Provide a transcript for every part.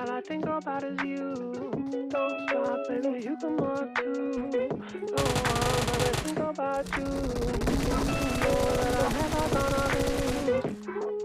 all I think about is you. Don't stop, baby, you can walk too. Go on, baby, think about you. You know that I'm never gonna lose.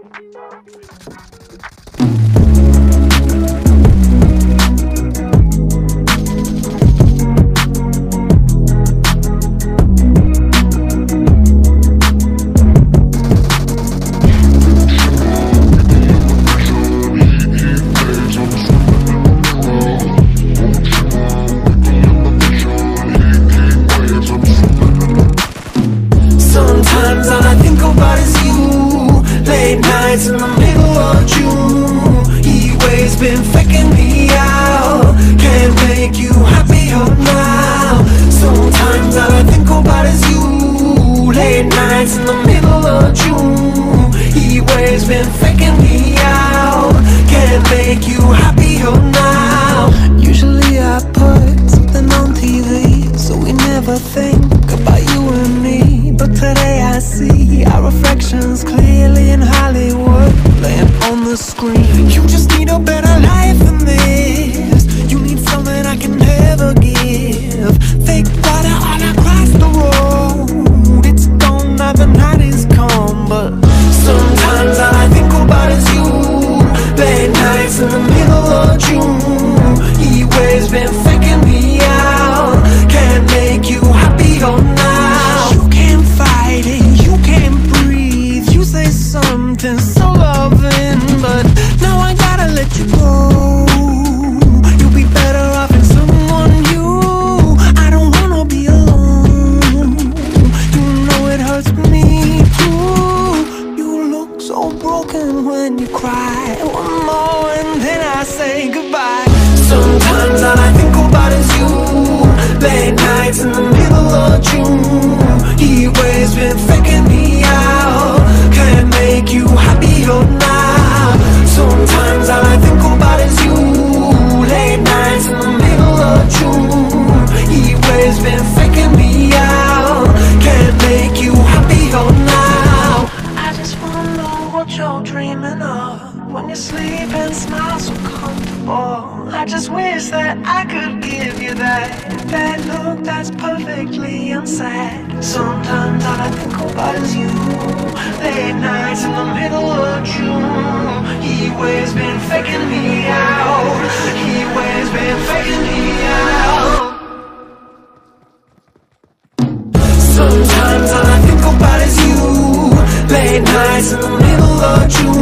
Sometimes all I think about is you. Late nights in the middle of June. Heat waves been faking me out. Can't make you happier now. Sometimes all I think about is you. Late nights in the middle of June. Heat waves been faking me out. Can't make you happier now. Usually I put something on TV, so we never think about you and me. But today I see our reflections clearly in Hollywood, laying on the screen. You just need a better life than this. You need something I can never give. Fake water all across the road. It's gone now, the night is come. But sometimes all I think about is you. Late nights in the middle of June. Heat waves been faking me out. Can't make you happier now. You can't fight it, you can't breathe. You say something so loving, but now I gotta let you go. You'll be better off in someone new. I don't wanna be alone. You know it hurts me too. You look so broken when you cry. One more and then I say goodbye. Sometimes all I think about is you. Late nights in the middle of June. Heat waves been faking me out. Can't make you happier now. Sometimes all I think about is you. Late nights in the middle of June. Heat waves been faking me out. Can't make you happier now. I just wanna know what you're dreaming of when you sleep and smile so comfortable. I just wish that I could give you that look that's perfectly unsaid. Sometimes all I think about is you. Late nights in the middle of June. Heat waves been faking me out. Heat waves been faking me out. Sometimes all I think about is you. Late nights in the middle of June.